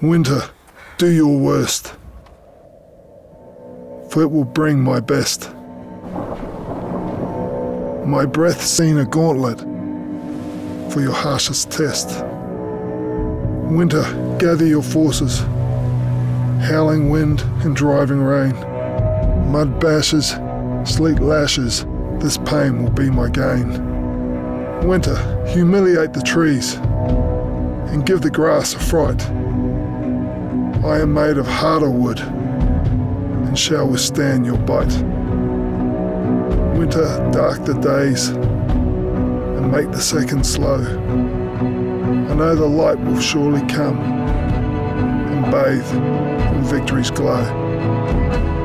Winter, do your worst, for it will bring my best. My breath's seen a gauntlet for your harshest test. Winter, gather your forces, howling wind and driving rain. Mud bashes, sleet lashes, this pain will be my gain. Winter, humiliate the trees and give the grass a fright. I am made of harder wood and shall withstand your bite. Winter, dark the days and make the seconds slow. I know the light will surely come and bathe in victory's glow.